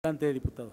Adelante, diputado.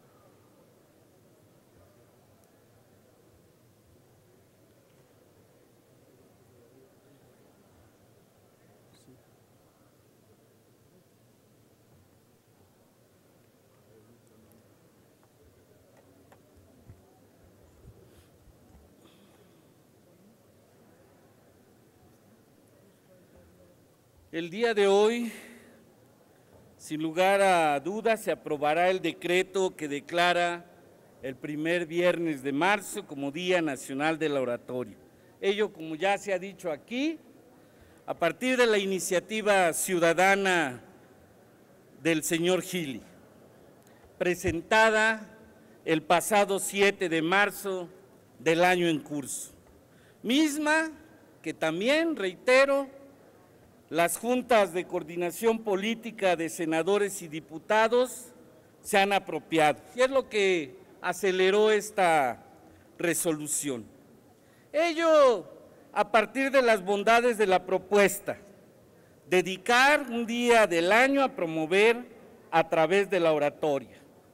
El día de hoy, sin lugar a dudas, se aprobará el decreto que declara el primer viernes de marzo como Día Nacional de la Oratoria. Ello, como ya se ha dicho aquí, a partir de la iniciativa ciudadana del señor Gili, presentada el pasado 7 de marzo del año en curso, misma que también, reitero, las juntas de coordinación política de senadores y diputados se han apropiado, y es lo que aceleró esta resolución. Ello a partir de las bondades de la propuesta, dedicar un día del año a promover a través de la oratoria.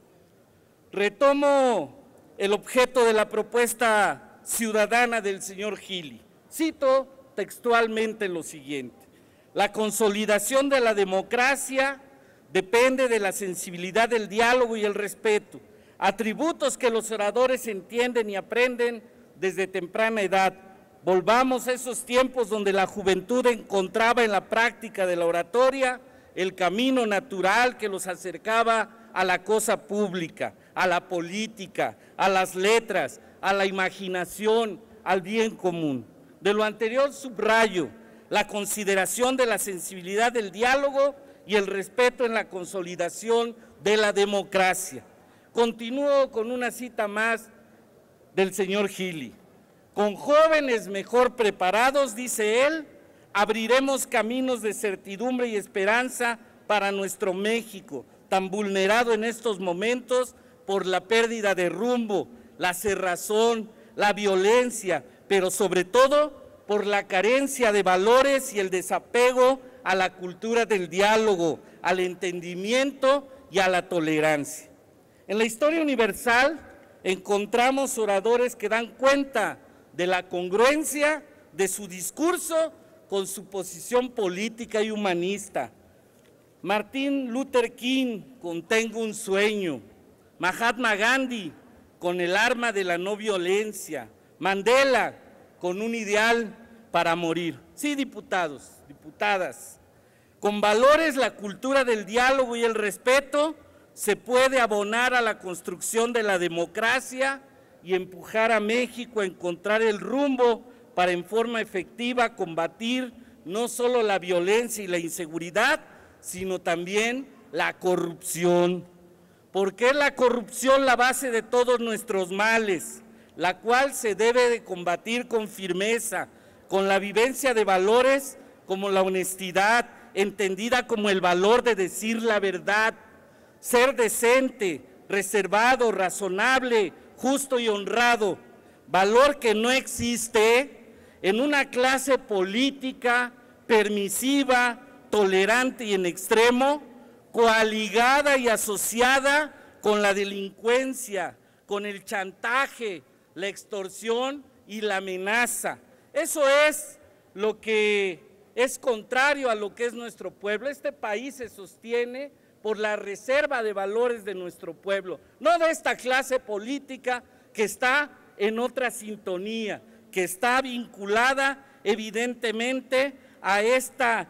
Retomo el objeto de la propuesta ciudadana del señor Gili. Cito textualmente lo siguiente: la consolidación de la democracia depende de la sensibilidad del diálogo y el respeto, atributos que los oradores entienden y aprenden desde temprana edad. Volvamos a esos tiempos donde la juventud encontraba en la práctica de la oratoria el camino natural que los acercaba a la cosa pública, a la política, a las letras, a la imaginación, al bien común. De lo anterior subrayo la consideración de la sensibilidad del diálogo y el respeto en la consolidación de la democracia. Continúo con una cita más del señor Gili. Con jóvenes mejor preparados, dice él, abriremos caminos de certidumbre y esperanza para nuestro México, tan vulnerado en estos momentos por la pérdida de rumbo, la cerrazón, la violencia, pero sobre todo por la carencia de valores y el desapego a la cultura del diálogo, al entendimiento y a la tolerancia. En la historia universal encontramos oradores que dan cuenta de la congruencia de su discurso con su posición política y humanista. Martin Luther King con Tengo un sueño, Mahatma Gandhi con el arma de la no violencia, Mandela con un ideal para morir. Sí, diputados, diputadas, con valores, la cultura del diálogo y el respeto se puede abonar a la construcción de la democracia y empujar a México a encontrar el rumbo para en forma efectiva combatir no solo la violencia y la inseguridad, sino también la corrupción. Porque es la corrupción la base de todos nuestros males, la cual se debe de combatir con firmeza, con la vivencia de valores como la honestidad, entendida como el valor de decir la verdad, ser decente, reservado, razonable, justo y honrado, valor que no existe en una clase política permisiva, tolerante y en extremo, coaligada y asociada con la delincuencia, con el chantaje, la extorsión y la amenaza. Eso es lo que es contrario a lo que es nuestro pueblo. Este país se sostiene por la reserva de valores de nuestro pueblo, no de esta clase política que está en otra sintonía, que está vinculada evidentemente a esta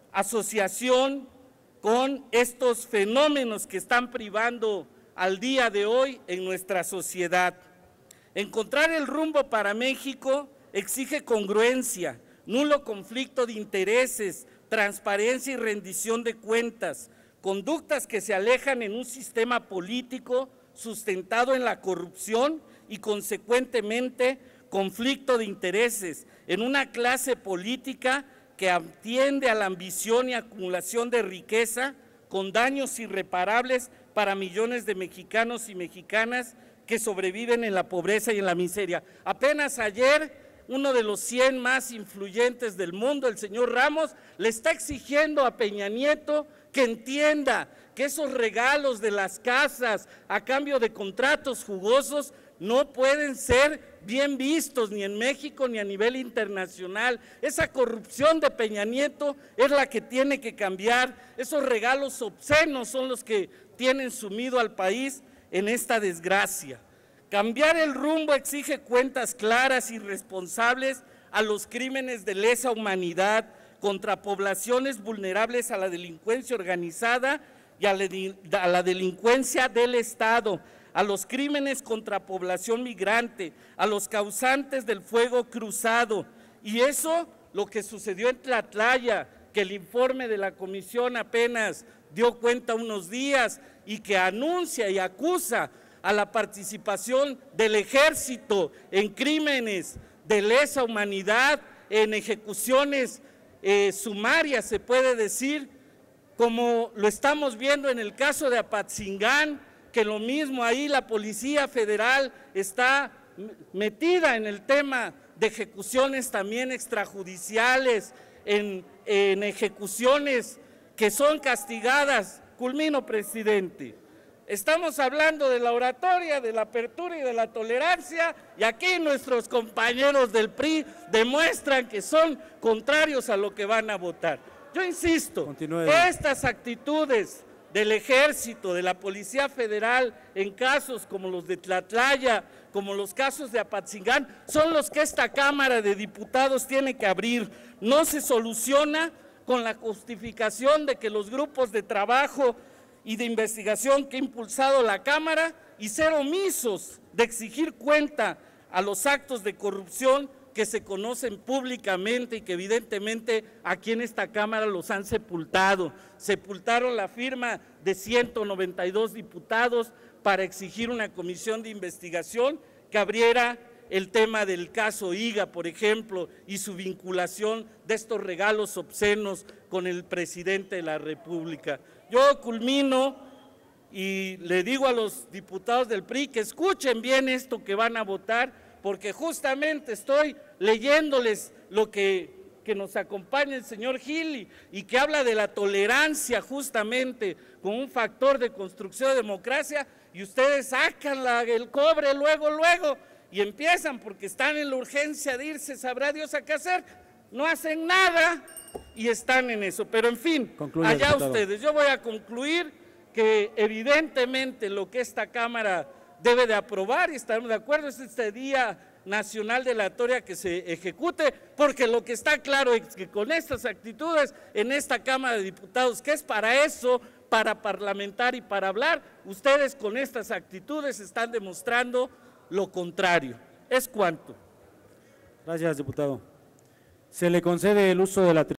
asociación con estos fenómenos que están privando al día de hoy en nuestra sociedad. Encontrar el rumbo para México exige congruencia, nulo conflicto de intereses, transparencia y rendición de cuentas, conductas que se alejan en un sistema político sustentado en la corrupción y consecuentemente conflicto de intereses, en una clase política que atiende a la ambición y acumulación de riqueza con daños irreparables para millones de mexicanos y mexicanas que sobreviven en la pobreza y en la miseria. Apenas ayer, uno de los 100 más influyentes del mundo, el señor Ramos, le está exigiendo a Peña Nieto que entienda que esos regalos de las casas a cambio de contratos jugosos no pueden ser bien vistos ni en México ni a nivel internacional. Esa corrupción de Peña Nieto es la que tiene que cambiar. Esos regalos obscenos son los que tienen sumido al país en esta desgracia. Cambiar el rumbo exige cuentas claras y responsables a los crímenes de lesa humanidad contra poblaciones vulnerables a la delincuencia organizada y a la delincuencia del Estado, a los crímenes contra población migrante, a los causantes del fuego cruzado. Y eso, lo que sucedió en Tlatlaya, que el informe de la comisión apenas dio cuenta unos días y que anuncia y acusa a la participación del ejército en crímenes de lesa humanidad, en ejecuciones sumarias, se puede decir, como lo estamos viendo en el caso de Apatzingán, que lo mismo ahí la Policía Federal está metida en el tema de ejecuciones también extrajudiciales, en ejecuciones que son castigadas. Culmino, presidente. Estamos hablando de la oratoria, de la apertura y de la tolerancia, y aquí nuestros compañeros del PRI demuestran que son contrarios a lo que van a votar. Yo insisto, estas actitudes del Ejército, de la Policía Federal, en casos como los de Tlatlaya, como los casos de Apatzingán, son los que esta Cámara de Diputados tiene que abrir. No se soluciona con la justificación de que los grupos de trabajo y de investigación que ha impulsado la Cámara y ser omisos de exigir cuenta a los actos de corrupción que se conocen públicamente y que evidentemente aquí en esta Cámara los han sepultado. Sepultaron la firma de 192 diputados para exigir una comisión de investigación que abriera el tema del caso Higa, por ejemplo, y su vinculación de estos regalos obscenos con el presidente de la República. Yo culmino y le digo a los diputados del PRI que escuchen bien esto que van a votar, porque justamente estoy leyéndoles lo que nos acompaña el señor Gili y que habla de la tolerancia justamente como un factor de construcción de democracia, y ustedes sacan el cobre luego y empiezan, porque están en la urgencia de irse, sabrá Dios a qué hacer, no hacen nada y están en eso. Pero en fin, allá ustedes. Yo voy a concluir que evidentemente lo que esta Cámara debe de aprobar, y estaremos de acuerdo, es este Día Nacional de la Oratoria que se ejecute, porque lo que está claro es que con estas actitudes en esta Cámara de Diputados, que es para eso, para parlamentar y para hablar, ustedes con estas actitudes están demostrando lo contrario. Es cuanto. Gracias, diputado. Se le concede el uso de la